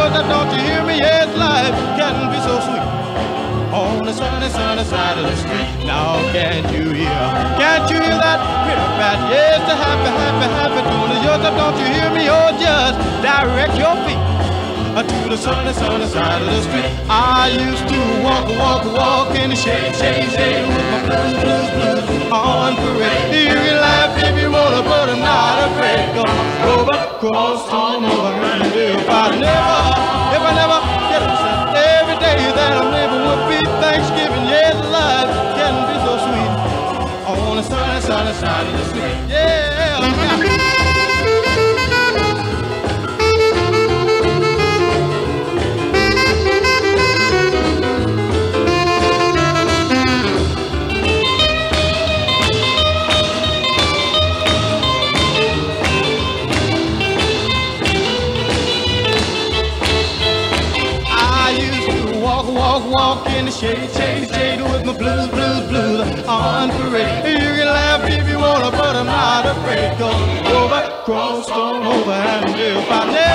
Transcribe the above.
hilltop, don't you hear me? Yes, life can be so sweet on the sunny, sunny side of the street. Now can't you hear that pitter-pat? Yes, the happy, happy, happy tune is yours. Don't you hear me? Oh, just direct your feet to the sunny, sunny side of the street. I used to walk in the shade with my blues on parade. You can laugh if you wanna, but I'm not afraid. Come over, cross on over, and if I never get upset, every day that I'm living would be Thanksgiving. Yes, life can be so sweet on the sunny, sunny side of the street. Yeah. Walk in the shade with my blues on parade. You can laugh if you wanna, but I'm not afraid. Go over, cross on over, and if I never